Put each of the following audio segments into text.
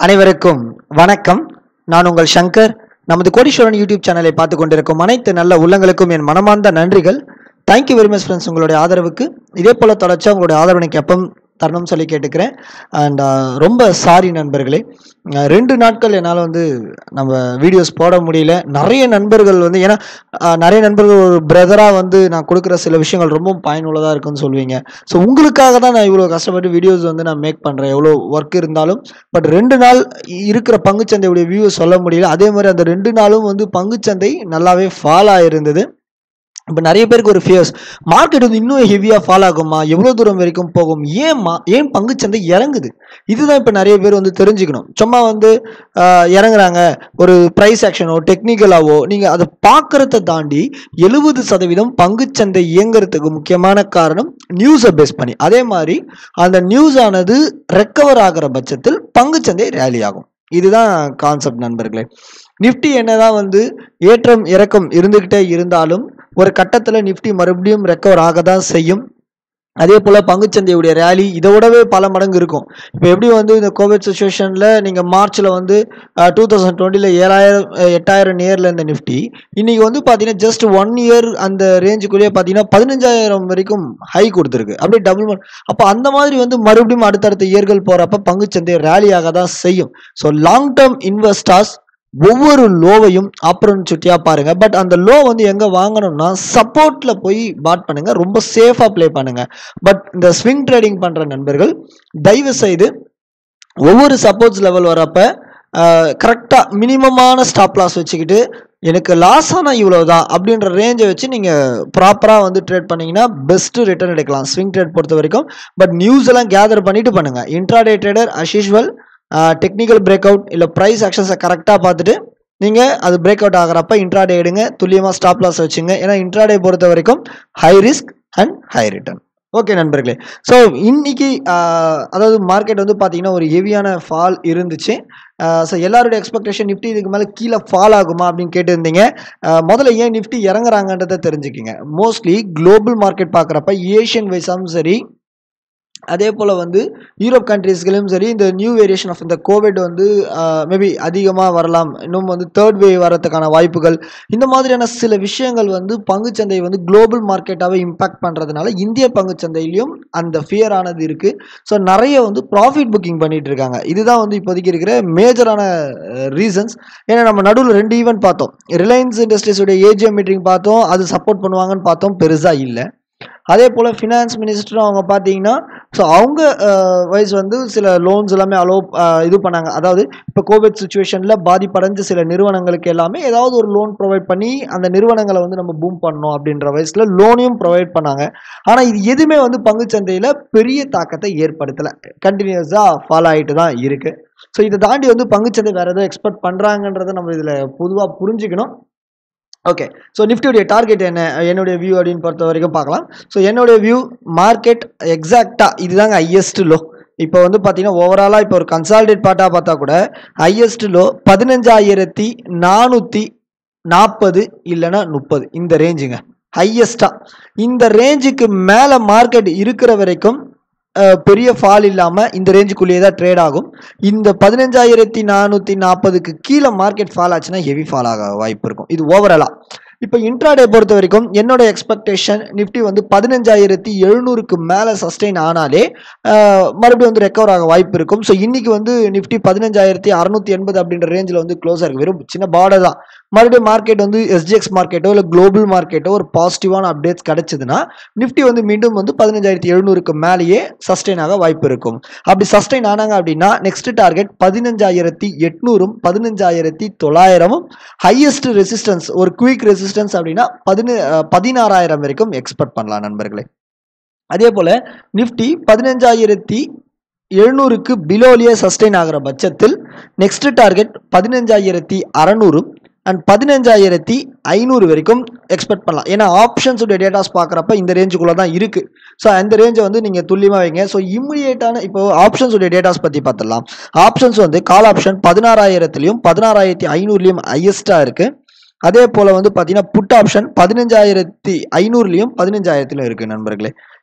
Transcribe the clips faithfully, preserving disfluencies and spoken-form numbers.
அனைவருக்கும் வணக்கம். நான் உங்கள் ஷங்கர். நமது கோடீஸ்வரன் யூடியூப் சேனலை பார்த்து கொண்டிருக்கும் அனைத்து நல்ல உள்ளங்களுக்கும் என் மனமார்ந்த நன்றிகள். Thank you very much friends. உங்களுடைய ஆதரவுக்கு இதே போல் தொடர்ச்சி உங்களுடைய ஆதரவு எனக்கு எப்போ தரணும்னு சொல்லி கேட்டுக்கிறேன். அண்ட் ரொம்ப சாரி நண்பர்களே, ரெண்டு நாட்கள் என்னால் வந்து நம்ம வீடியோஸ் போட முடியல. நிறைய நண்பர்கள் வந்து ஏன்னா நிறைய நண்பர்கள் ஒரு பிரதராக வந்து நான் கொடுக்குற சில விஷயங்கள் ரொம்ப பயனுள்ளதாக இருக்குன்னு சொல்லுவீங்க. ஸோ உங்களுக்காக தான் நான் இவ்வளோ கஷ்டப்பட்டு வீடியோஸ் வந்து நான் மேக் பண்ணுறேன், எவ்வளோ ஒர்க் இருந்தாலும். பட் ரெண்டு நாள் இருக்கிற பங்குச்சந்தையுடைய வியூ சொல்ல முடியல. அதே மாதிரி அந்த ரெண்டு நாளும் வந்து பங்குச்சந்தை நல்லாவே ஃபால் ஆகிருந்தது. இப்போ நிறைய பேருக்கு ஒரு ஃபியர்ஸ், மார்க்கெட் வந்து இன்னும் ஹெவியாக ஃபால் ஆகுமா, எவ்வளோ தூரம் வரைக்கும் போகும், ஏன் மா ஏன் பங்குச்சந்தை இறங்குது, இதுதான் இப்போ நிறைய பேர் வந்து தெரிஞ்சுக்கணும். சும்மா வந்து இறங்குறாங்க ஒரு ப்ரைஸ் ஆக்ஷனோ டெக்னிக்கலாவோ நீங்கள் அதை பார்க்குறத தாண்டி எழுபது சதவீதம் பங்குச்சந்தை இயங்குறதுக்கு முக்கியமான காரணம் நியூஸை பேஸ் பண்ணி. அதே மாதிரி அந்த நியூஸ் ஆனது ரெக்கவர் ஆகிற பட்சத்தில் பங்குச்சந்தை ரேலி ஆகும். இதுதான் கான்செப்ட் நண்பர்களே. நிஃப்டி என்னதான் வந்து ஏற்றம் இறக்கம் இருந்துகிட்டே இருந்தாலும் ஒரு கட்டத்தில் நிஃப்டி மறுபடியும் ரெக்கவர் ஆக தான் செய்யும். அதே போல் பங்குச்சந்தையுடைய ரேலி இதை விடவே பல மடங்கு இருக்கும். இப்போ எப்படி வந்து இந்த கோவிட் சுச்சுவேஷனில் நீங்கள் மார்ச்சில் வந்து டூ தௌசண்ட் டுவெண்ட்டியில் ஏழாயிரம் எட்டாயிரம் நேரில் இருந்த நிஃப்டி இன்றைக்கி வந்து பார்த்தீங்கன்னா ஜஸ்ட் ஒன் இயர் அந்த ரேஞ்சுக்குள்ளேயே பார்த்தீங்கன்னா பதினஞ்சாயிரம் வரைக்கும் ஹை கொடுத்துருக்கு, அப்படியே டபுள். அப்போ அந்த மாதிரி வந்து மறுபடியும் அடுத்தடுத்த இயர்கள் போகிறப்ப பங்குச்சந்தை ரேலியாக தான் செய்யும். ஸோ லாங் டேர்ம் இன்வெஸ்டர்ஸ் ஒவ்வொரு லோவையும் ஆப்பர்ச்சுனிட்டியாக பாருங்க. பட் அந்த லோ வந்து எங்க வாங்கணும்னா சப்போர்ட்ல போய் பாட் பண்ணுங்க, ரொம்ப சேஃபா பிளே பண்ணுங்க. பட் இந்த ஸ்விங் ட்ரேடிங் பண்ற நண்பர்கள் தயவு செய்து ஒவ்வொரு சப்போர்ட்ஸ் லெவல் வரப்ப கரெக்டா மினிமமான ஸ்டாப் லாஸ் வச்சுக்கிட்டு எனக்கு லாஸ் ஆனால் இவ்வளவுதான் அப்படின்ற ரேஞ்சை வச்சு நீங்க ப்ராப்பரா வந்து ட்ரேட் பண்ணீங்கன்னா பெஸ்ட் ரிட்டர்ன் எடுக்கலாம் ஸ்விங் ட்ரேட் பொறுத்த வரைக்கும். பட் நியூஸ் எல்லாம் கேதர் பண்ணிட்டு பண்ணுங்க. Intraday trader as usual technical break out இல்லை ப்ரைஸ் ஆக்ஷன்ஸை கரெக்டாக பார்த்துட்டு நீங்கள் அது பிரேக் அவுட் ஆகிறப்ப இன்ட்ராடே எடுங்க, துல்லியமாக ஸ்டாப் லாஸ் வச்சுங்க. ஏன்னா இன்ட்ராடே பொறுத்த வரைக்கும் high risk and high return. Okay நண்பர்களே, ஸோ இன்னைக்கு அதாவது மார்க்கெட் வந்து பார்த்தீங்கன்னா ஒரு ஹெவியான ஃபால் இருந்துச்சு. ஸோ எல்லாருடைய எக்ஸ்பெக்டேஷன் நிஃப்டி இதுக்கு மேலே கீழே ஃபால் ஆகுமா அப்படின்னு கேட்டுருந்தீங்க. முதல்ல ஏன் நிஃப்டி இறங்குறாங்கன்றதை தெரிஞ்சுக்கிங்க. மோஸ்ட்லி குளோபல் மார்க்கெட் பார்க்குறப்ப ஏஷியன் வைஸாகவும் சரி, அதே போல் வந்து யூரோப் கண்ட்ரீஸ்களும் சரி, இந்த நியூ வேரியேஷன் ஆஃப் இந்த கோவிட் வந்து மேபி அதிகமாக வரலாம், இன்னும் வந்து தேர்ட் வேவ் வரதுக்கான வாய்ப்புகள், இந்த மாதிரியான சில விஷயங்கள் வந்து பங்குச்சந்தை வந்து குளோபல் மார்க்கெட்டாகவே இம்பாக்ட் பண்ணுறதுனால இந்திய பங்குச்சந்தையிலையும் அந்த ஃபியர் ஆனது இருக்குது. ஸோ நிறைய வந்து ப்ராஃபிட் புக்கிங் பண்ணிட்டு இருக்காங்க. இதுதான் வந்து இப்போதைக்கு இருக்கிற மேஜரான ரீசன்ஸ். ஏன்னா நம்ம நடுவில் ரெண்டு ஈவெண்ட் பார்த்தோம். ரிலையன்ஸ் இண்டஸ்ட்ரீஸோடைய ஏஜிஎம் மீட்டிங் பார்த்தோம், அது சப்போர்ட் பண்ணுவாங்கன்னு பார்த்தோம், பெருசாக இல்லை. அதே போல் ஃபினான்ஸ் மினிஸ்டரும் அவங்க பார்த்தீங்கன்னா ஸோ அவங்க வைஸ் வந்து சில லோன்ஸ் எல்லாமே அலோ இது பண்ணாங்க. அதாவது இப்போ கோவிட் சுச்சுவேஷனில் பாதிப்படைஞ்ச சில நிறுவனங்களுக்கு எல்லாமே ஏதாவது ஒரு லோன் ப்ரொவைட் பண்ணி அந்த நிறுவனங்களை வந்து நம்ம பூம் பண்ணணும் அப்படின்ற வயசில் லோனையும் ப்ரொவைட் பண்ணாங்க. ஆனால் இது எதுவுமே வந்து பங்குச்சந்தையில் பெரிய தாக்கத்தை ஏற்படுத்தலை, கண்டினியூஸாக ஃபாலோ ஆகிட்டு தான் இருக்குது. ஸோ இதை தாண்டி வந்து பங்குச்சந்தை வேறு ஏதோ எக்ஸ்பெக்ட் பண்ணுறாங்கன்றதை நம்ம இதில் பொதுவாக புரிஞ்சுக்கணும். ஓகே, ஸோ நிஃப்டியோடைய டார்கெட் என்ன, என்னுடைய வியூ அப்படின்னு பொறுத்த வரைக்கும் பார்க்கலாம். ஸோ என்னுடைய வியூ மார்க்கெட் எக்ஸாக்டாக இதுதாங்க ஹையஸ்ட் லோ. இப்போ வந்து பார்த்தீங்கன்னா ஓவராலாக இப்போ ஒரு கன்சாலிடேட் பார்ட்டாக பார்த்தா கூட ஹையஸ்ட் லோ பதினஞ்சாயிரத்தி நானூற்றி நாற்பது இல்லைன்னா முப்பது, இந்த ரேஞ்சுங்க ஹையஸ்டாக. இந்த ரேஞ்சுக்கு மேலே மார்க்கெட் இருக்கிற வரைக்கும் பெரிய ஃபால் இல்லாமல் இந்த ரேஞ்சுக்குள்ளேயே தான் ட்ரேட் ஆகும். இந்த பதினஞ்சாயிரத்தி நானூற்றி நாற்பதுக்கு கீழே மார்க்கெட் ஃபால் ஆச்சுன்னா ஹெவி ஃபால் ஆக வாய்ப்பு இருக்கும். இது ஓவராலாக. இப்போ இன்ட்ராடே பொறுத்த வரைக்கும் என்னோட எக்ஸ்பெக்டேஷன் நிஃப்டி வந்து பதினஞ்சாயிரத்தி எழுநூறுக்கு மேலே சஸ்டெயின் ஆனாலே மறுபடியும் வந்து ரெக்கவர் ஆக வாய்ப்பு இருக்கும். ஸோ இன்னைக்கு வந்து நிஃப்டி பதினஞ்சாயிரத்தி அறுநூத்தி எண்பது அப்படின்ற ரேஞ்சில் வந்து க்ளோஸ் ஆகிருக்கு. வெறும் சின்ன பார்டர் தான். மறுபடியும் மார்க்கெட் வந்து எஸ்ஜிஎக்ஸ் மார்க்கெட்டோ இல்லை குளோபல் மார்க்கெட்டோ ஒரு பாசிட்டிவான அப்டேட்ஸ் கிடைச்சதுன்னா நிஃப்டி வந்து மீண்டும் வந்து பதினஞ்சாயிரத்தி எழுநூறுக்கு மேலேயே சஸ்டெயின் ஆக வாய்ப்பு இருக்கும். அப்படி சஸ்டெயின் ஆனாங்க அப்படின்னா நெக்ஸ்ட் டார்கெட் பதினஞ்சாயிரத்தி எட்நூறும் பதினஞ்சாயிரத்தி தொள்ளாயிரமும் ஹையஸ்ட் ரெசிஸ்டன்ஸ், ஒரு குயிக் ரெசிஸ்டன்ஸ் அப்படின்னா பதின பதினாறாயிரம் வரைக்கும் எக்ஸ்பெக்ட் பண்ணலாம் நண்பர்களே. அதே போல நிஃப்டி பதினஞ்சாயிரத்தி எழுநூறுக்கு பிலோலியே சஸ்டெயின் ஆகிற பட்சத்தில் நெக்ஸ்ட் டார்கெட் பதினஞ்சாயிரத்தி அறநூறு அண்ட் பதினஞ்சாயிரத்தி ஐநூறு வரைக்கும் எக்ஸ்பெக்ட் பண்ணலாம். ஏன்னா ஆப்ஷன்ஸுடைய டேட்டாஸ் பார்க்குறப்ப இந்த ரேஞ்சுக்குள்ளே தான் இருக்குது. ஸோ அந்த ரேஞ்சை வந்து நீங்கள் துல்லியமாக வைங்க. ஸோ இம்மிடியேட்டான இப்போ ஆப்ஷன்ஸுடைய டேட்டாஸ் பற்றி பார்த்துடலாம். ஆப்ஷன்ஸ் வந்து கால் ஆப்ஷன் பதினாறாயிரத்துலையும் பதினாறாயிரத்தி ஐநூறுலையும் ஹையஸ்ட்டாக இருக்குது. அதே போல் வந்து பார்த்தீங்கன்னா புட் ஆப்ஷன் பதினஞ்சாயிரத்தி ஐநூறுலையும் பதினஞ்சாயிரத்திலும் இருக்குது நண்பர்களே.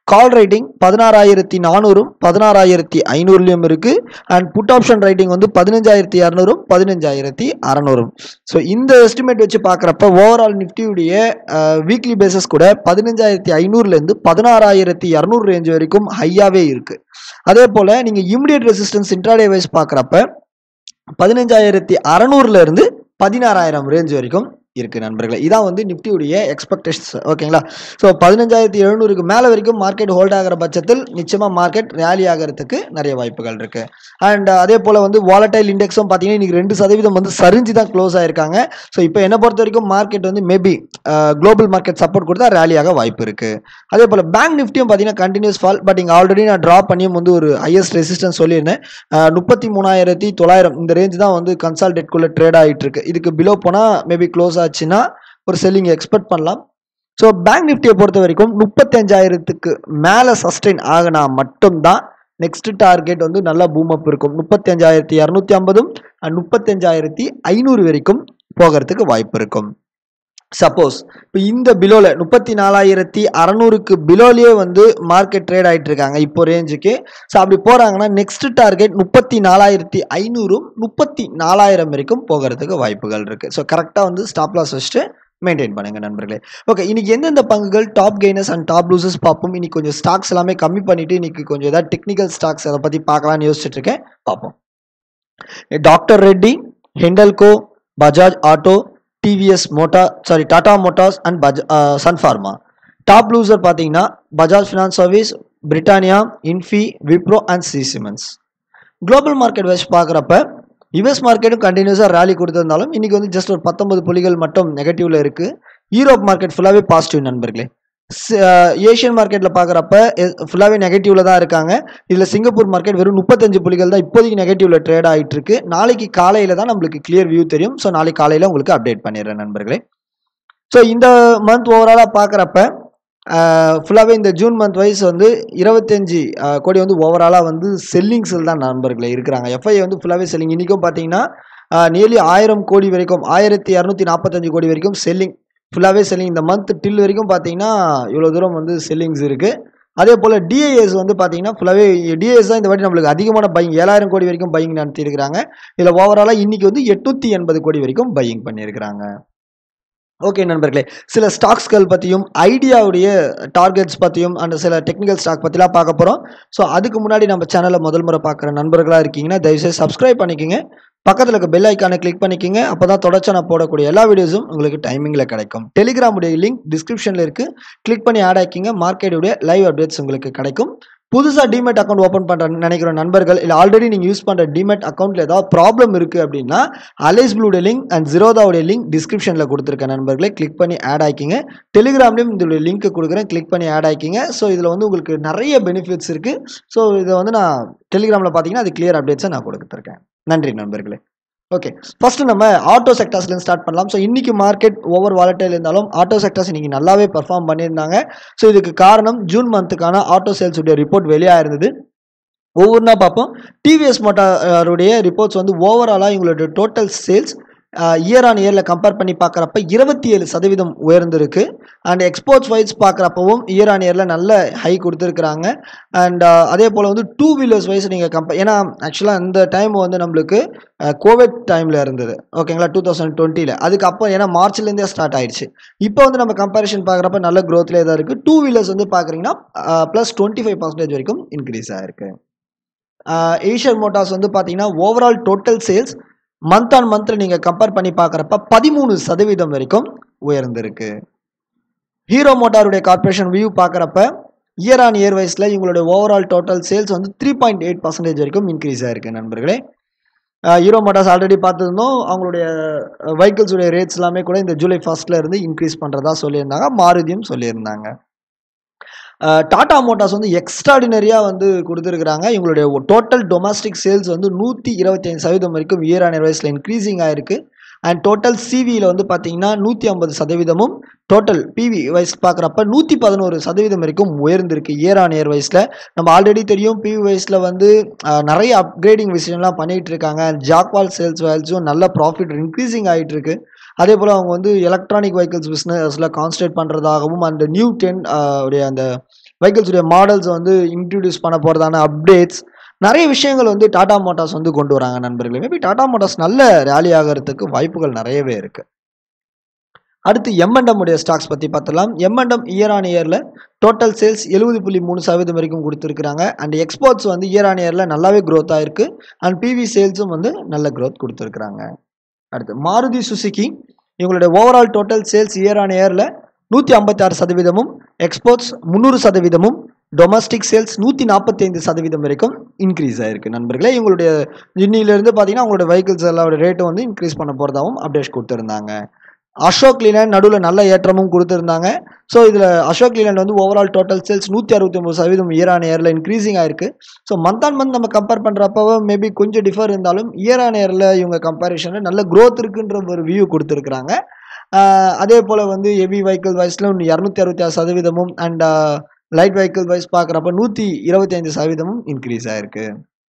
கால் ரைட்டிங் பதினாறாயிரத்தி நானூறும் பதினாறாயிரத்தி ஐநூறுலையும் இருக்குது. அண்ட் புட் ஆப்ஷன் ரைட்டிங் வந்து பதினஞ்சாயிரத்தி இரநூறும் பதினஞ்சாயிரத்தி அறநூறும். ஸோ இந்த எஸ்டிமேட் வச்சு பார்க்குறப்ப ஓவரால் நிஃப்டியுடைய வீக்லி பேசஸ் கூட பதினஞ்சாயிரத்தி ஐநூறுலேருந்து பதினாறாயிரத்தி இரநூறு ரேஞ்ச் வரைக்கும் ஹையாகவே இருக்குது. அதே போல் நீங்கள் இமிடியட் ரெசிஸ்டன்ஸ் இன்ட்ராடே வைஸ் பார்க்குறப்ப பதினஞ்சாயிரத்தி அறநூறுலேருந்து பதினாறாயிரம் ரேஞ்ச் வரைக்கும் இருக்கு நண்பர்களே. இதான் வந்து நிஃப்டியுடைய எக்ஸ்பெக்டேஷன்ஸ். ஓகேங்களா? ஸோ பதினஞ்சாயிரத்தி எழுநூறுக்கு மேலே வரைக்கும் மார்க்கெட் ஹோல்ட் ஆகிற பட்சத்தில் நிச்சயமாக மார்க்கெட் ரேலி ஆகிறதுக்கு நிறைய வாய்ப்புகள் இருக்கு. அண்ட் அதே போல் வந்து வாலடைல் இண்டெக்ஸும் பார்த்தீங்கன்னா இன்னைக்கு ரெண்டு சதவீதம் வந்து சரிஞ்சு தான் க்ளோஸ் ஆயிருக்காங்க. ஸோ இப்போ என்ன பொறுத்த வரைக்கும் மார்க்கெட் வந்து மேபி குளோபல் மார்க்கெட் சப்போர்ட் கொடுத்தா ரேலியாக வாய்ப்பு இருக்கு. அதே போல் பேங்க் நிஃப்டியும் பார்த்தீங்கன்னா கண்டினியூஸ் ஃபால். பட் இங்கே ஆல்ரெடி நான் ட்ரா பண்ணியும் வந்து ஒரு ஹையஸ்ட் ரெசிஸ்டன்ஸ் சொல்லியிருந்தேன். முப்பத்தி மூணாயிரத்தி தொள்ளாயிரம் இந்த ரேஞ்ச் தான் வந்து கன்சால்டேட்குள்ளே ட்ரேட் ஆகிட்டு இருக்கு. இதுக்கு பிலோ போனால் மேபி க்ளோஸ் ஆச்சுன்னா ஒரு செல்லிங் எக்ஸ்பெக்ட் பண்ணலாம். ஸோ பேங்க் நிஃப்டியை பொறுத்த வரைக்கும் முப்பத்தஞ்சாயிரத்துக்கு மேலே சஸ்டெயின் ஆகினா மட்டும்தான் நெக்ஸ்ட் டார்கெட் வந்து நல்லா பூம் அப் இருக்கும். முப்பத்தஞ்சாயிரத்தி இரநூத்தி ஐம்பதும் முப்பத்தஞ்சாயிரத்தி ஐநூறு வரைக்கும் போகிறதுக்கு வாய்ப்பு இருக்கும். சப்போஸ் இப்போ இந்த பிலோவில் முப்பத்தி நாலாயிரத்தி அறநூறுக்கு பிலோலேயே வந்து மார்க்கெட் ட்ரேட் ஆகிட்டு இருக்காங்க இப்போ ரேஞ்சுக்கு. ஸோ அப்படி போகிறாங்கன்னா நெக்ஸ்ட் டார்கெட் முப்பத்தி நாலாயிரத்தி ஐநூறும் முப்பத்தி நாலாயிரம் வரைக்கும் போகிறதுக்கு வாய்ப்புகள் இருக்குது. ஸோ கரெக்டாக வந்து ஸ்டாப் லாஸ் வச்சுட்டு மெயின்டைன் பண்ணுங்க நண்பர்களே. ஓகே, இன்னைக்கு எந்தெந்த பங்குகள் top gainers and top losers பார்ப்போம். இன்னைக்கு கொஞ்சம் ஸ்டாக்ஸ் எல்லாமே கம்மி பண்ணிட்டு இன்னைக்கு கொஞ்சம் ஏதாவது டெக்னிக்கல் ஸ்டாக்ஸ் அதை பற்றி பார்க்கலான்னு யோசிச்சுட்டு இருக்கேன். பார்ப்போம். Doctor Reddy, Hindalco, Bajaj Auto, TVS Motor sorry Tata Motors and பஜ் சன் ஃபார்மா. டாப் லூசர் பார்த்தீங்கன்னா Bajaj Finance service, Britannia, Infy, Wipro and C cements. Global market wise பார்க்குறப்ப யுஎஸ் மார்க்கெட்டும் கண்டினியூஸாக ரேலி கொடுத்திருந்தாலும் இன்னைக்கு வந்து ஜஸ்ட் ஒரு பத்தொன்பது புள்ளிகள் மட்டும் நெகட்டிவ்ல இருக்கு. யூரோப் மார்க்கெட் ஃபுல்லாகவே பாசிட்டிவ் நண்பர்களே. ஏஷியன் மார்க்கெட்டில் பார்க்குறப்ப ஃபுல்லாகவே நெகட்டிவ்ல தான் இருக்காங்க. இதில் சிங்கப்பூர் மார்க்கெட் வெறும் முப்பத்தஞ்சு புள்ளிகள் தான் இப்போதைக்கு நெகட்டிவ்ல ட்ரேட் ஆகிட்டு இருக்கு. நாளைக்கு காலையில் தான் நம்மளுக்கு கிளியர் வியூ தெரியும். ஸோ நாளைக்கு காலையில் உங்களுக்கு அப்டேட் பண்ணிடுறேன் நண்பர்களே. ஸோ இந்த மந்த் ஓவராலாக பார்க்குறப்ப ஃபுல்லாகவே இந்த ஜூன் மந்த் வைஸ் வந்து இருபத்தஞ்சி கோடி வந்து ஓவராலாக வந்து செல்லிங்ஸில் தான் நண்பர்களே இருக்கிறாங்க. எஃப்ஐ வந்து ஃபுல்லாகவே செல்லிங். இன்றைக்கும் பார்த்தீங்கன்னா நியர்லி ஆயிரம் கோடி வரைக்கும் ஆயிரத்தி இரநூத்தி நாற்பத்தஞ்சு கோடி வரைக்கும் செல்லிங் ஃபுல்லாகவே செல்லிங். இந்த மந்த் டில் வரைக்கும் பார்த்தீங்கன்னா இவ்வளோ தூரம் வந்து செல்லிங்ஸ் இருக்குது. அதே போல் டிஐஎஸ் வந்து பார்த்தீங்கன்னா ஃபுல்லாகவே டிஐஎஸ் தான் இந்த வாட்டி நம்மளுக்கு அதிகமான பையிங் ஏழாயிரம் கோடி வரைக்கும் பையிங் நடத்தியிருக்கிறாங்க. இதில் ஓவராலாக இன்றைக்கி வந்து எட்நூற்றி எண்பது கோடி வரைக்கும் பையிங் பண்ணியிருக்கிறாங்க. ஓகே நண்பர்களே, சில ஸ்டாக்ஸ்கள் பற்றியும் ஐடியாவுடைய டார்கெட்ஸ் பற்றியும் அந்த சில டெக்னிக்கல் ஸ்டாக் பற்றிலாம் பார்க்க போகிறோம். ஸோ அதுக்கு முன்னாடி நம்ம சேனலை முதல் முறை பார்க்குற நண்பர்களாக இருக்கீங்கன்னா தயவுசெய்து சப்ஸ்கிரைப் பண்ணிக்கோங்க. பக்கத்தில் இருக்க பெல் ஐக்கானை கிளிக் பண்ணிக்கோங்க. அப்போ தான் தொடர்ச்சி நான் போடக்கூடிய எல்லா வீடியோஸும் உங்களுக்கு டைமிங்கில் கிடைக்கும். டெலிகிராமுடைய லிங்க் டிஸ்கிரிப்ஷனில் இருக்குது. கிளிக் பண்ணி ஆட் ஆக்கிங்க. மார்க்கெட்டுடைய லைவ் அப்டேட்ஸ் உங்களுக்கு கிடைக்கும். புதுசாக டிமெட் அக்கௌண்ட் ஓப்பன் பண்ணுற நினைக்கிற நண்பர்கள் இல்லை ஆல்ரெடி நீங்கள் யூஸ் பண்ணுற டிமெட் அக்கௌண்ட்டில் ஏதாவது ப்ராப்ளம் இருக்குது அப்படின்னா அலைஸ் ப்ளூடைய லிங்க் அண்ட் ஜீரோதாவுடைய லிங்க் டிஸ்கிரிப்ஷனில் கொடுத்துருக்க நண்பர்களை கிளிக் பண்ணி ஆட் ஆக்கிங்க. டெலிகிராம்லேயும் இதோடைய லிங்க் கொடுக்குறேன், கிளிக் பண்ணி ஆட் ஆக்கிங்க. ஸோ இதில் வந்து உங்களுக்கு நிறைய பெனிஃபிட்ஸ் இருக்குது. ஸோ இதை வந்து நான் டெலிகிராமில் பார்த்தீங்கன்னா அது கிளியர் அப்டேட்ஸை நான் கொடுத்துருக்கேன். நன்றி நண்பர்களே. ஓகே, ஃபர்ஸ்ட் நம்ம ஆட்டோ செக்டர்ஸ்லேருந்து ஸ்டார்ட் பண்ணலாம். ஸோ இன்னைக்கு மார்க்கெட் ஓவர் வாலட்டைல் இருந்தாலும் ஆட்டோ செக்டர்ஸ் இன்னைக்கு நல்லாவே பெர்ஃபார்ம் பண்ணியிருந்தாங்க. ஸோ இதுக்கு காரணம் ஜூன் மந்த்துக்கான ஆட்டோ சேல்ஸ் உடைய ரிப்போர்ட் வெளியாக இருந்தது. ஒவ்வொன்றா பார்ப்போம். டிவிஎஸ் மோட்டாருடைய ரிப்போர்ட்ஸ் வந்து ஓவராலாக இவங்களுடைய டோட்டல் சேல்ஸ் இயர் ஆன் இயரில் கம்பேர் பண்ணி பார்க்குறப்ப இருபத்தி ஏழு சதவீதம் உயர்ந்திருக்கு. அண்ட் எக்ஸ்போர்ட்ஸ் வைஸ் பார்க்குறப்பவும் இயர் ஆன் இயரில் நல்ல ஹை கொடுத்துருக்குறாங்க. அண்ட் அதே போல் வந்து டூ வீலர்ஸ் வைஸ் நீங்கள் கம்பேர், ஏன்னா ஆக்சுவலாக அந்த டைம் வந்து நம்மளுக்கு கோவிட் டைமில் இருந்தது. ஓகேங்களா, டூ தௌசண்ட் டுவெண்ட்டியில் அதுக்கப்புறம் ஏன்னா மார்ச்லேருந்தே ஸ்டார்ட் ஆயிடுச்சு. இப்போ வந்து நம்ம கம்பேரிஷன் பார்க்குறப்ப நல்ல க்ரோத்லேயே தான் இருக்குது. டூ வீலர்ஸ் வந்து பார்க்குறீங்கன்னா ப்ளஸ் டுவெண்ட்டி ஃபைவ் பர்சன்டேஜ் வரைக்கும் இன்க்ரீஸ் ஆகிருக்கு. ஏஷியன் மோட்டார்ஸ் வந்து பார்த்தீங்கன்னா overall total sales month on மந்த்ல நீங்க கம்பேர் பண்ணி பார்க்குறப்ப பதிமூணு சதவீதம் வரைக்கும் உயர்ந்திருக்கு. ஹீரோ மோட்டாருடைய கார்பரேஷன் வியூ பார்க்குறப்ப இயர் ஆன் இயர் வைஸ்ல இவங்களுடைய ஓவரால் டோட்டல் சேல்ஸ் வந்து த்ரீ பாயிண்ட் எயிட் பர்சன்டேஜ் வரைக்கும் இன்க்ரீஸ் ஆயிருக்கு நண்பர்களே. ஹீரோ மோட்டார்ஸ் ஆல்ரெடி பார்த்துருந்தோம். அவங்களுடைய வெஹிக்கிள்ஸ் உடைய ரேட்ஸ் எல்லாமே கூட இந்த ஜூலை ஃபர்ஸ்ட்ல இருந்து இன்க்ரீஸ் பண்றதா சொல்லியிருந்தாங்க. மாருதியும் சொல்லியிருந்தாங்க. டாடா மோட்டார்ஸ் வந்து எக்ஸ்ட்ராடினரியாக வந்து கொடுத்துருக்குறாங்க. இவங்களுடைய டோட்டல் டொமஸ்டிக் சேல்ஸ் வந்து நூற்றி இருபத்தி ஐந்து சதவீதம் வரைக்கும் இயர் ஆன் இயர் வைஸில் இன்க்ரீசிங் ஆயிருக்கு. அண்ட் டோட்டல் சிவியில் வந்து பார்த்தீங்கன்னா நூற்றி ஐம்பது சதவீதமும் டோட்டல் பிவி வைஸ் பார்க்குறப்ப நூற்றி பதினோரு சதவீதம் வரைக்கும் உயர்ந்திருக்கு இயர் ஆன் இயர் வைஸில். நம்ம ஆல்ரெடி தெரியும் பிவி வைஸில் வந்து நிறைய அப்கிரேடிங் விஷயம்லாம் பண்ணிகிட்டு இருக்காங்க. ஜாக்வால் சேல்ஸ் வேல்ஸும் நல்ல ப்ராஃபிட் இன்க்ரீசிங் ஆகிட்டு இருக்கு. அதே போல் அவங்க வந்து எலக்ட்ரானிக் வெஹிக்கிள்ஸ் பிஸ்னஸில் கான்சன்ட்ரேட் பண்ணுறதாகவும் அந்த நியூ டென் உடைய அந்த வெஹிக்கிள்ஸ் உடைய மாடல்ஸ் வந்து இன்ட்ரடியூஸ் பண்ண போறதான அப்டேட்ஸ் நிறைய விஷயங்கள் வந்து டாடா மோட்டார்ஸ் வந்து கொண்டு வராங்க நண்பர்களே. மேபி டாடா மோட்டார்ஸ் நல்ல ரேலி ஆகிறதுக்கு வாய்ப்புகள் நிறையவே இருக்கு. அடுத்து எம் அண்ட் எம் உடைய ஸ்டாக்ஸ் பத்தி பார்த்தலாம். M and M year on இயர்ல டோட்டல் சேல்ஸ் எழுபது புள்ளி மூணு சதவீதம் வரைக்கும் கொடுத்துருக்காங்க. அண்ட் எக்ஸ்போர்ட்ஸ் வந்து இயர் ஆன் இயர்ல நல்லாவே க்ரோத் ஆயிருக்கு. அண்ட் பிவி சேல்ஸும் வந்து நல்ல க்ரோத் கொடுத்துருக்காங்க. அடுத்து மாருதி சுசுகி இவங்களுடைய overall total sales year on இயர்ல நூற்றி ஐம்பத்தி ஆறு சதவீதமும், எக்ஸ்போர்ட்ஸ் முந்நூறு சதவீதமும், டொமஸ்டிக் சேல்ஸ் நூற்றி நாற்பத்தி ஐந்து சதவீதம் வரைக்கும் இன்க்ரீஸ் ஆயிருக்கு நண்பர்களே. இவங்களுடைய இன்னிலிருந்து பார்த்தீங்கன்னா அவங்களுடைய வெஹிக்கிள்ஸ் எல்லாரோட ரேட்டும் வந்து இன்க்ரீஸ் பண்ண போகிறதாவும் அப்டேட் கொடுத்துருந்தாங்க. அசோக் லீலாண்ட் நடுவில் நல்ல ஏற்றமும் கொடுத்துருந்தாங்க. ஸோ இதில் அசோக் லீலாண்ட் வந்து ஓவரால் டோட்டல் சேல்ஸ் நூற்றி அறுபத்தி ஒம்பது சதவீதம் இயர் ஆன் இயரில் இன்க்ரீசிங் ஆயிருக்கு. ஸோ மந்த் ஆன் மந்த் நம்ம கம்பேர் பண்ணுறப்போ மேபி கொஞ்சம் டிஃபர் இருந்தாலும் இயர் ஆன் இயரில் இவங்க கம்பேரிஷனில் நல்ல க்ரோத் இருக்குன்ற ஒரு வியூ கொடுத்துருக்குறாங்க. அதே போல் வந்து ஹெவி வெஹிக்கிள் வைஸில் இரநூத்தி அறுபத்தி ஆறு சதவீதமும் அண்ட் லைட் வெஹிக்கிள் வைஸ் பார்க்குறப்ப நூற்றி இருபத்தி ஐந்து சதவீதமும் இன்க்ரீஸ் ஆயிருக்கு.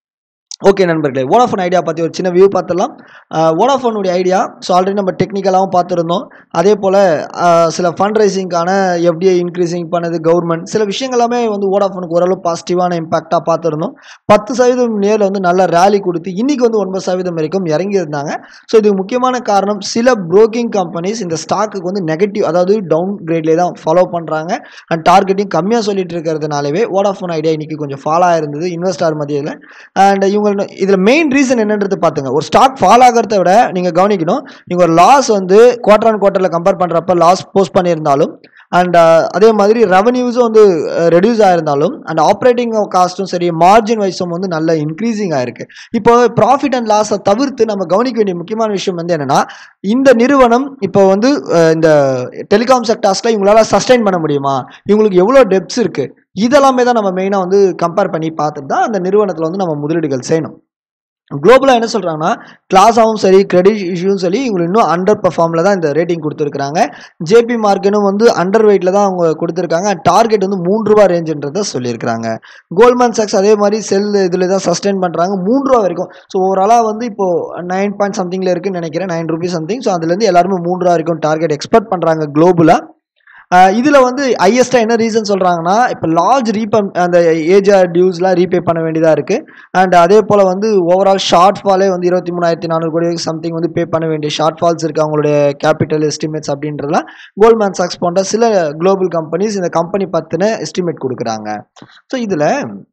ஓகே நண்பர்களே, வோடாஃபோன் ஐடியா பற்றி ஒரு சின்ன வியூ பார்த்துடலாம். வோடாஃபோனுடைய ஐடியா ஸோ ஆல்ரெடி நம்ம டெக்னிக்கலாகவும் பார்த்துருந்தோம். அதே போல் சில ஃபண்ட் ரைசிங்கான எஃப்டிஐ இன்க்ரீசிங் பண்ணது கவர்மெண்ட் சில விஷயங்களாமே வந்து வோடாஃபோனுக்கு ஓரளவு பாசிட்டிவான இம்பாக்டாக பார்த்துருந்தோம். பத்து சதவீதம் நேரில் வந்து நல்ல ரேலி கொடுத்து இன்றைக்கி வந்து ஒன்பது சதவீதம் வரைக்கும் இறங்கியிருந்தாங்க. ஸோ இதுக்கு முக்கியமான காரணம் சில புரோக்கிங் கம்பெனிஸ் இந்த ஸ்டாக்குக்கு வந்து நெகட்டிவ் அதாவது டவுன் கிரேட்லேயே தான் ஃபாலோ பண்ணுறாங்க. அண்ட் டார்கெட்டிங் கம்மியாக சொல்லிட்டு இருக்கிறதுனாலவே வோடாஃபோன் ஐடியா இன்றைக்கி கொஞ்சம் ஃபாலோ ஆயிருந்தது இன்வெஸ்டார் மத்தியில். அண்ட் இவங்க இதில் மெயின் ரீசன் என்னன்றது பார்த்துங்க. ஒரு ஸ்டாக் ஃபால் ஆகிறத விட நீங்கள் கவனிக்கணும், நீங்கள் ஒரு லாஸ் வந்து குவார்டர் ஆன் குவார்ட்டரில் கம்பேர் பண்ணுறப்ப லாஸ் போஸ்ட் பண்ணியிருந்தாலும் அண்ட் அதே மாதிரி ரெவன்யூஸும் வந்து ரெடியூஸ் ஆயிருந்தாலும் அண்ட் ஆப்ரேட்டிங் காஸ்ட்டும் சரி மார்ஜின் வைஸும் வந்து நல்ல இன்க்ரீசிங் ஆயிருக்கு. இப்போ ப்ராஃபிட் அண்ட் லாஸை தவிர்த்து நம்ம கவனிக்க வேண்டிய முக்கியமான விஷயம் வந்து என்னன்னா, இந்த நிறுவனம் இப்போ வந்து இந்த டெலிகாம் செக்டார்ஸில் இவங்களால சஸ்டெயின் பண்ண முடியுமா, இவங்களுக்கு எவ்வளோ டெப்ஸ் இருக்குது, இதெல்லாமே தான் நம்ம மெயினாக வந்து கம்பேர் பண்ணி பார்த்துட்டு தான் அந்த நிறுவனத்தில் வந்து நம்ம முதலீடுகள் செய்யணும். குளோபலாக என்ன சொல்கிறாங்கன்னா, கிளாஸாகவும் சரி கிரெடிட் இஷ்யூவும் சரி இவங்களுக்கு இன்னும் அண்டர் பர்ஃபார்மில் தான் இந்த ரேட்டிங் கொடுத்துருக்காங்க. ஜேபி மார்க்கெனும் வந்து அண்டர் வெயிட்டில் தான் அவங்க கொடுத்துருக்காங்க. டார்கெட் வந்து மூன்று ரூபா ரேஞ்சுன்றதை சொல்லியிருக்காங்க. கோல்ட்மேன் சாக்ஸ் அதே மாதிரி செல் இதில் தான் சஸ்டெயின் பண்ணுறாங்க மூன்று ரூபா வரைக்கும். ஸோ ஓவராலாக வந்து இப்போது நைன் பாயிண்ட் சம்திங்கில் இருக்குன்னு நினைக்கிறேன், நைன் ருபீஸ் சம்திங். ஸோ அதுலேருந்து எல்லாருமே மூன்று ரூபா வரைக்கும் டார்கெட் எக்ஸ்பெக்ட் பண்ணுறாங்க குளோபலாக. இதில் வந்து ஹையஸ்ட்டாக என்ன ரீசன் சொல்கிறாங்கன்னா, இப்போ லார்ஜ் ரீபே அந்த ஏஜ் டியூஸ்லாம் ரீபே பண்ண வேண்டியதாக இருக்குது. அண்ட் அதே போல் வந்து ஓவரால் ஷார்ட் ஃபாலே வந்து இருபத்தி மூணாயிரத்தி நானூறு கோடி சம்திங் வந்து பே பண்ண வேண்டிய ஷார்ட் ஃபால்ஸ் இருக்குது அவங்களுடைய கேபிட்டல் எஸ்டிமேட்ஸ் அப்படின்றதுலாம் கோல்ட்மேன் சாக்ஸ் போன்ற சில குளோபல் கம்பெனிஸ் இந்த கம்பெனி பற்றின எஸ்டிமேட் கொடுக்குறாங்க. ஸோ இதில்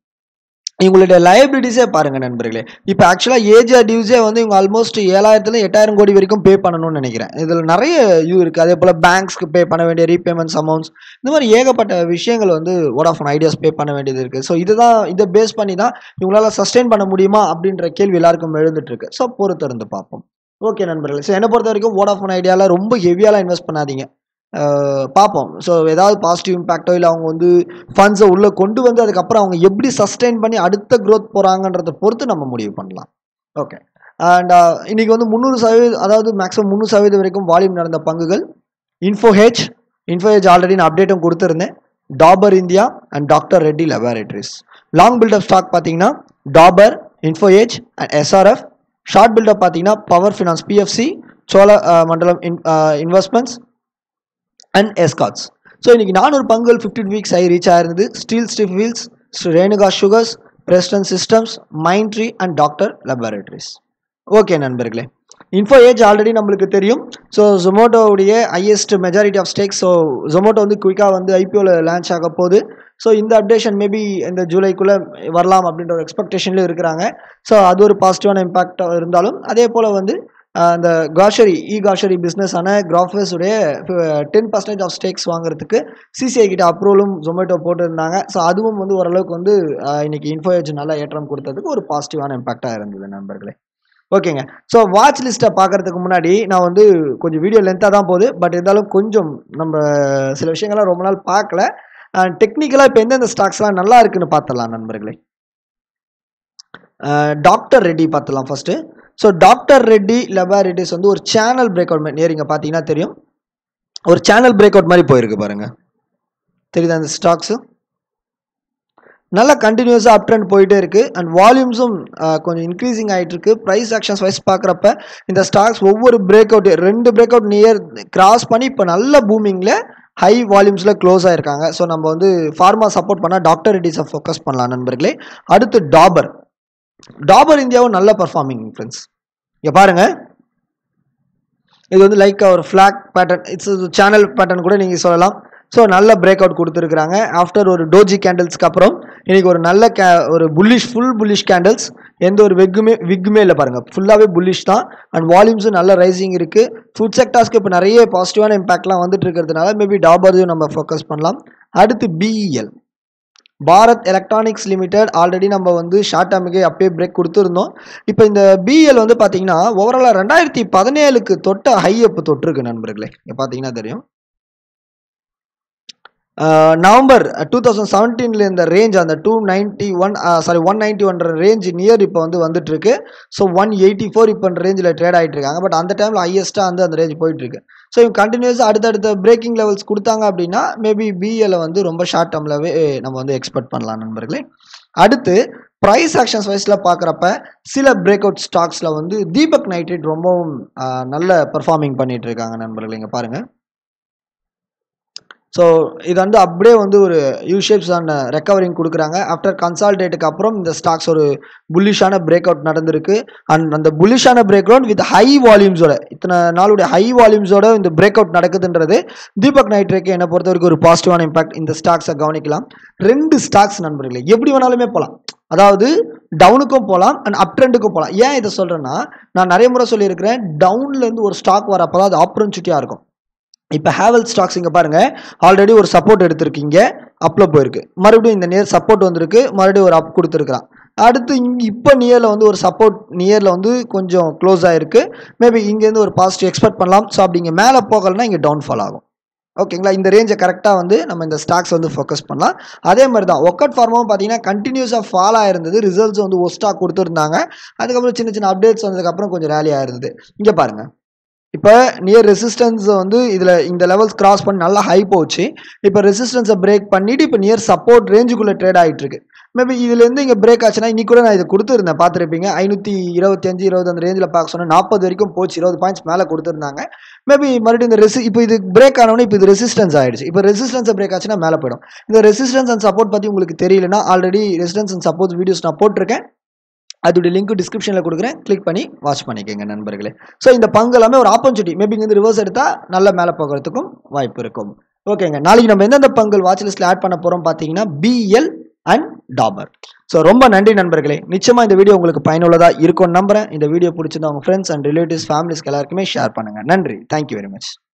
இவங்களுடைய லயபிலிட்டிஸே பாருங்க நண்பர்களே. இப்போ ஆக்சுவலாக ஏஜ் டியூஸே வந்து இவங்க ஆல்மோஸ்ட் ஏழாயிரத்துல எட்டாயிரம் கோடி வரைக்கும் பே பண்ணணும்னு நினைக்கிறேன். இதில் நிறைய யூ இருக்குது. அதே போல் பேங்க்ஸ்க்கு பே பண்ண வேண்டிய ரீபேமெண்ட்ஸ் அமௌண்ட்ஸ் இந்த மாதிரி ஏகப்பட்ட விஷயங்கள் வந்து வோடாஃபோன் ஐடியாஸ் பே பண்ண வேண்டியது இருக்குது. ஸோ இதுதான் இதை பேஸ் பண்ணி தான் இவங்களால சஸ்டெயின் பண்ண முடியுமா அப்படின்ற கேள்வி எல்லாருக்கும் எழுந்துட்டு இருக்கு. ஸோ பொறுத்திருந்து பார்ப்போம். ஓகே நண்பர்களே, ஸோ என்னை பொறுத்த வரைக்கும் வோடாஃபோன் ஐடியாவில் ரொம்ப ஹெவியாலாம் இன்வெஸ்ட் பண்ணாதீங்க, பார்ப்போம். ஸோ ஏதாவது பாசிட்டிவ் இம்பேக்டோ இல்லை அவங்க வந்து ஃபண்ட்ஸை உள்ளே கொண்டு வந்து அதுக்கப்புறம் அவங்க எப்படி சஸ்டெயின் பண்ணி அடுத்த க்ரோத் போகிறாங்கன்றதை பொறுத்து நம்ம முடிவு பண்ணலாம். ஓகே, அண்ட் இன்றைக்கி வந்து முந்நூறு சதவீதம் அதாவது மேக்ஸிமம் முந்நூறு சதவீதம் வரைக்கும் வால்யூம் நடந்த பங்குகள் இன்ஃபோஹெச் இன்ஃபோஹெச் ஆல்ரெடி நான் அப்டேட்டும் கொடுத்துருந்தேன். Dabur India and doctor Reddy laboratories. Long build up stock பார்த்தீங்கன்னா Dabur, Info Edge and SRF. Short build up பார்த்தீங்கன்னா Power Finance PFC, Chola Mandalam investments and Escorts. So இன்றைக்கி நானூறு பங்குகள் ஃபிஃப்டின் வீக்ஸ் ஆகி ரீச் ஆயிருந்தது. Steel stiff wheels, Renuka sugars, Preston Systems, Mindtree and doctor laboratories. Okay நண்பர்களே, info edge already நம்மளுக்கு தெரியும். ஸோ ஜொமேட்டோவுடைய highest majority of stakes. So Zomato வந்து குயிக்காக வந்து ஐபிஓவில் லான்ச் ஆக போகுது. ஸோ இந்த அப்டேஷன் மேபி இந்த ஜூலைக்குள்ளே வரலாம் அப்படின்ற ஒரு எக்ஸ்பெக்டேஷன்லேயும் இருக்கிறாங்க. ஸோ அது ஒரு பாசிட்டிவான இம்பாக்டாக இருந்தாலும் அதே போல் வந்து அந்த காஷரி இ காஷரி பிஸ்னஸான கிராஃபர்ஸ் உடைய டென் பர்சன்டேஜ் ஆஃப் ஸ்டேக்ஸ் வாங்குறதுக்கு சிசிஐ கிட்ட அப்ரூவலும் ஜொமேட்டோ போட்டுருந்தாங்க. ஸோ அதுவும் வந்து ஓரளவுக்கு வந்து இன்னைக்கு இன்ஃபோஏஜ் நல்லா ஏற்றம் கொடுத்ததுக்கு ஒரு பாசிட்டிவான இம்பாக்டாக இருந்தது நண்பர்களே. ஓகேங்க, ஸோ வாட்ச் லிஸ்ட்டை பார்க்கறதுக்கு முன்னாடி நான் வந்து கொஞ்சம் வீடியோ லென்த்தாக தான் போகுது, பட் இருந்தாலும் கொஞ்சம் நம்ம சில விஷயங்கள்லாம் ரொம்ப நாள் பார்க்கல. டெக்னிக்கலாக இப்போ எந்தெந்த ஸ்டாக்ஸ்லாம் நல்லா இருக்குன்னு பார்த்துடலாம் நண்பர்களே. டாக்டர் ரெட்டி பார்த்துலாம் first. So doctor Reddy laboratories வந்து ஒரு சேனல் பிரேக் அவுட் மாதிரி இங்கே பார்த்தீங்கன்னா தெரியும், ஒரு சேனல் பிரேக் அவுட் மாதிரி போயிருக்கு பாருங்க, தெரியுதா? அந்த ஸ்டாக்ஸு நல்லா கண்டினியூஸாக அப் ட்ரெண்ட் போயிட்டே இருக்குது. அண்ட் வால்யூம்ஸும் கொஞ்சம் இன்க்ரீசிங் ஆகிட்டு இருக்கு. ப்ரைஸ் ஆக்ஷன்ஸ் வைஸ் பார்க்குறப்ப இந்த ஸ்டாக்ஸ் ஒவ்வொரு பிரேக் அவுட் ரெண்டு பிரேக் அவுட் நியர் கிராஸ் பண்ணி இப்போ நல்ல பூமிங்கில் ஹை வால்யூம்ஸில் க்ளோஸ் ஆயிருக்காங்க. ஸோ நம்ம வந்து ஃபார்மா சப்போர்ட் பண்ணால் டாக்டர் ரெட்டிஸை ஃபோக்கஸ் பண்ணலாம் நண்பர்களே. அடுத்து டாபர் டாபர் இந்தியாவும் நல்ல பர்ஃபார்மிங் ஃப்ரெண்ட்ஸ். இங்கே பாருங்கள், இது வந்து லைக் ஒரு flag pattern, its channel pattern கூட நீங்கள் சொல்லலாம். ஸோ நல்ல பிரேக் அவுட் கொடுத்துருக்குறாங்க ஆஃப்டர் ஒரு டோஜி கேண்டில்ஸ்க்கு அப்புறம். இன்றைக்கி ஒரு நல்ல கே ஒரு புல்லிஷ் ஃபுல் புல்லிஷ் கேண்டில்ஸ், எந்த ஒரு வெக்குமே விக்குமே இல்லை பாருங்கள், ஃபுல்லாகவே புல்லிஷ் தான். அண்ட் வால்யூம்ஸும் நல்ல ரைசிங் இருக்குது. ஃபுட் செக்டார்ஸ்க்கு இப்போ நிறைய பாசிட்டிவான இம்பாக்ட்லாம் வந்துட்டு இருக்கிறதுனால மேபி டாபரையும் நம்ம ஃபோக்கஸ் பண்ணலாம். அடுத்து BEL, Bharat Electronics Limited. Already நம்ம வந்து ஷார்ட் டேர்முக்கே அப்பயே பிரேக் கொடுத்துருந்தோம். இப்போ இந்த பிஇஎல் வந்து பார்த்தீங்கன்னா ஓவராலாக ரெண்டாயிரத்தி பதினேழுக்கு தொட்ட ஹை அப் தொட்டிருக்கு நண்பர்களே. இங்கே பார்த்தீங்கன்னா தெரியும், நவம்பர் டூ தௌசண்ட் செவன்டீனில் இந்த ரேஞ்ச் அந்த two ninety one sorry one ninety one range near இப்போ வந்து வந்துட்டு இருக்கு. ஸோ ஒன் எயிட்டி ஃபோர் இப்போ ரேஞ்சில் ட்ரேட் ஆகிட்டு இருக்காங்க. பட் அந்த டைமில் ஹையஸ்ட்டாக வந்து அந்த ரேஞ்ச் போயிட்டு இருக்கு. ஸோ இவங்க கண்டினியூஸாக அடுத்தடுத்த பிரேக்கிங் லெவல்ஸ் கொடுத்தாங்க அப்படின்னா மேபி பிஎல் வந்து ரொம்ப ஷார்ட் டேர்ம்லவே நம்ம வந்து எக்ஸ்பெக்ட் பண்ணலாம் நண்பர்களே. அடுத்து ப்ரைஸ் ஆக்ஷன்ஸ் வைஸில் பார்க்குறப்ப சில பிரேக் அவுட் ஸ்டாக்ஸில் வந்து தீபக் நைட்ரேட் ரொம்பவும் நல்ல பர்ஃபார்மிங் பண்ணிட்டு இருக்காங்க நண்பர்களே. இங்கே பாருங்கள், ஸோ இது வந்து அப்படியே வந்து ஒரு யூ ஷேப்ஸ் ஆன ரெக்கவரிங் கொடுக்குறாங்க. ஆஃப்டர் கன்சால்டேட்டுக்கு அப்புறம் இந்த ஸ்டாக்ஸ் ஒரு புல்லிஷான பிரேக் அவுட் நடந்திருக்கு. அண்ட் அந்த புல்லிஷான பிரேக் அவுட் வித் ஹை வால்யூம்ஸோட, இத்தனை நாளுடைய ஹை வால்யூம்ஸோட இந்த பிரேக் அவுட் நடக்குதுன்றது தீபக் நைட்ரேக்கு என்னை பொறுத்த வரைக்கும் ஒரு பாசிட்டிவான இம்பாக்ட். இந்த ஸ்டாக்ஸை கவனிக்கலாம். ரெண்டு ஸ்டாக்ஸ் நண்பர்களே எப்படி வேணாலுமே போகலாம், அதாவது டவுனுக்கும் போகலாம் அண்ட் அப் ட்ரெண்டுக்கும் போகலாம். ஏன் இதை சொல்கிறேன்னா, நான் நிறைய முறை சொல்லியிருக்கிறேன், டவுன்லேருந்து ஒரு ஸ்டாக் வரப்போ தான் அது ஆப்பர்ச்சுனிட்டியாக இருக்கும். இப்போ ஹேவல் ஸ்டாக்ஸ் இங்கே பாருங்கள், ஆல்ரெடி ஒரு சப்போர்ட் எடுத்திருக்கீங்க, அப்பில் போயிருக்கு, மறுபடியும் இந்த நியர் சப்போர்ட் வந்திருக்கு, மறுபடியும் ஒரு அப் கொடுத்துருக்குறான். அடுத்து இங்கே இப்போ நியரில் வந்து ஒரு சப்போர்ட் நியரில் வந்து கொஞ்சம் க்ளோஸ் ஆகிருக்கு. மேபி இங்கேருந்து ஒரு பாசிட்டிவ் எக்ஸ்பெக்ட் பண்ணலாம். ஸோ அப்படி இங்கே மேலே போகலைன்னா இங்கே டவுன்ஃபால் ஆகும். ஓகேங்களா, இந்த ரேஞ்சை கரெக்டாக வந்து நம்ம இந்த ஸ்டாக்ஸ் வந்து ஃபோக்கஸ் பண்ணலாம். அதே மாதிரி தான் ஒக்கட் ஃபார்மும் பார்த்தீங்கன்னா கண்டினியூஸாக ஃபால் ஆயிருந்தது. ரிசல்ட்ஸ் வந்து ஒரு ஸ்டாக் கொடுத்துருந்தாங்க. அதுக்கப்புறம் சின்ன சின்ன அப்டேட்ஸ் வந்ததுக்கப்புறம் கொஞ்சம் ரேலி ஆயிருந்தது. இங்கே பாருங்கள், இப்போ நியர் ரெசிஸ்டன்ஸ் வந்து இதில் இந்த லெவல்ஸ் கிராஸ் பண்ணி நல்லா ஹை போச்சு. இப்போ ரெசிஸ்டன்ஸை பிரேக் பண்ணிவிட்டு இப்போ நியர் சப்போர்ட் ரேஞ்சுக்குள்ளே ட்ரேட் ஆகிட்டு இருக்கு. மேபி இதுலேருந்து இங்கே பிரேக் ஆச்சுன்னா இன்னைக்கு கூட நான் இது கொடுத்துருந்தேன், பார்த்துருப்பீங்க. ஐநூற்றி இருபத்தஞ்சு இருபது அந்த ரேஞ்சில் பார்க்க சொன்னேன், நாற்பது வரைக்கும் போச்சு, இருபது பாயிண்ட்ஸ் மேலே கொடுத்துருந்தாங்க. மேபி மறுபடியும் இந்த ரெசி இப்போ இது பிரேக் ஆனவொன்னே இப்போ இது ரெசிஸ்டன்ஸ் ஆகிடுச்சு. இப்போ ரெசிஸ்டன்ஸை பிரேக் ஆச்சுன்னா மேலே போயிடும். இந்த ரெசிஸ்டன்ஸ் அண்ட் சப்போர்ட் பற்றி உங்களுக்கு தெரியலனா already resistance and support videos நான் போட்டிருக்கேன். அதோடைய லிங்க் டிஸ்கிரிப்ஷனில் கொடுக்குறேன், கிளிக் பண்ணி வாட்ச் பண்ணிக்கோங்க நண்பர்களே. ஸோ இந்த பங்கு எல்லாமே ஒரு ஆப்பர்ச்சுனிட்டி, மேபி இங்கே ரிவர்ஸ் எடுத்தால் நல்ல மேலே போகிறதுக்கும் வாய்ப்பு இருக்கும். ஓகேங்க, நாளைக்கு நம்ம எந்தெந்த பங்கு வாட்ச் லிஸ்ட்டில் ஆட் பண்ண போகிறோம் பார்த்தீங்கன்னா பிஎல் அண்ட் டாபர். ஸோ ரொம்ப நன்றி நண்பர்களே. நிச்சயமாக இந்த வீடியோ உங்களுக்கு பயனுள்ளதாக இருக்கும்னு நம்புறேன். இந்த வீடியோ பிடிச்சிருந்தா உங்கள் ஃப்ரெண்ட்ஸ் அண்ட் ரிலேட்டிவ்ஸ் ஃபேமிலிஸ்க்கு எல்லாருக்குமே ஷேர் பண்ணுங்கள். நன்றி, தேங்க்யூ வெரி மச்.